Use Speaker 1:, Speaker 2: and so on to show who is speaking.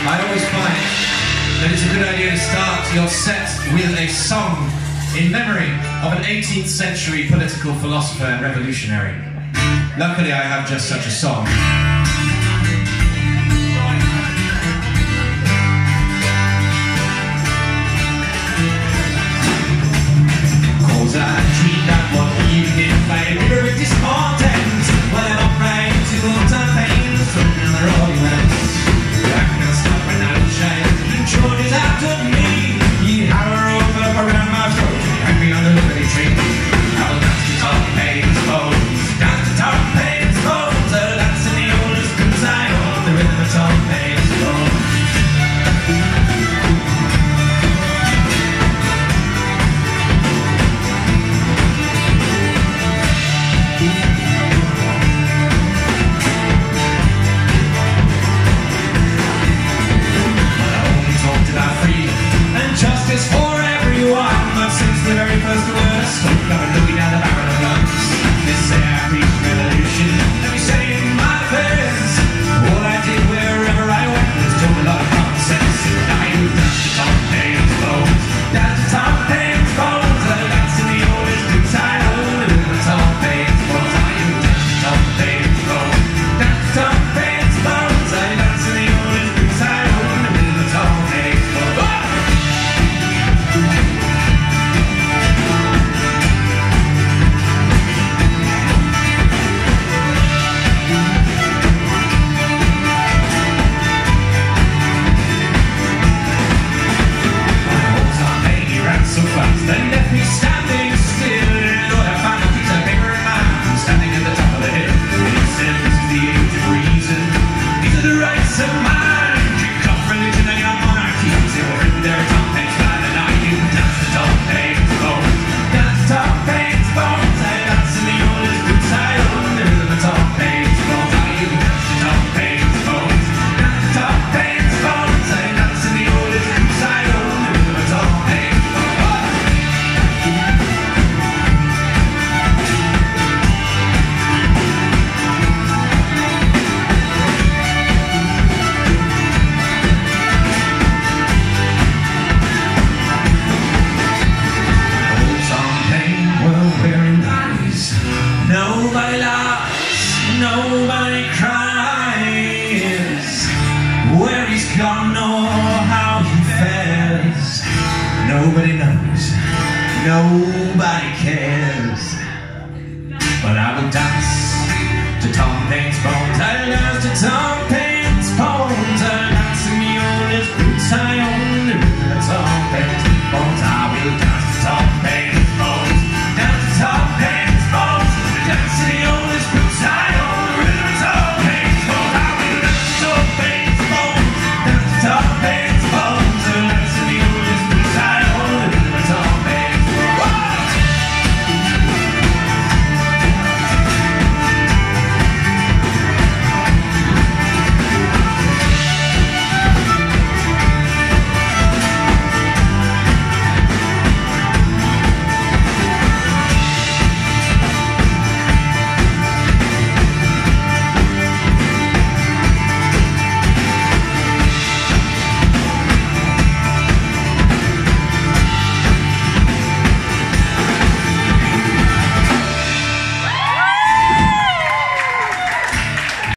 Speaker 1: I always find that it's a good idea to start your set with a song in memory of an 18th century political philosopher and revolutionary. Luckily, I have just such a song. Cause I treat that one evening by a river of discontent. Well, I'm up right to all pains from the arguments. I can't stop when I shine. You trudges after me. You hammer over around my throat. Hang me on the liberty tree. I will dance to Tom Paine's bones. Dance to Tom Paine's bones. I'll dance in the oldest blues I own. The rhythm of Tom Paine's bones. Justice for everyone, but since the very first verse, I've got looking down the barrel of guns. They say I preach revolution, let me say in my defense. All I did wherever I went was talk a lot of common sense. Now you dance to Tom Paine's bones, dance to Tom Paine's bones. I dance in the oldest blues I own, the rhythm of Tom Paine's bones. Now you dance to Tom Paine's bones, dance to Tom Paine's bones. I dance in the oldest blues I own, the rhythm of Tom Paine's bones. So fast, and left me standing still. Lord, I found a piece of paper in my hand, standing at the top of the hill. He said, this is the age of reason. These are the rights of man. Kick off religion and your monarchy. They were written there at Tom Paine's plan, and I do dance to Tom Paine's bones. Dance to Tom Paine's bones. I dance in the oldest blues I own, the rhythm of Tom Paine's bones. I do dance to Tom Paine's bones. Dance to Tom Paine's bones. I dance in the oldest blues I own, the rhythm of Tom Paine's bones. Nobody laughs, nobody cries. Where he's gone or how he fares, nobody knows, nobody cares.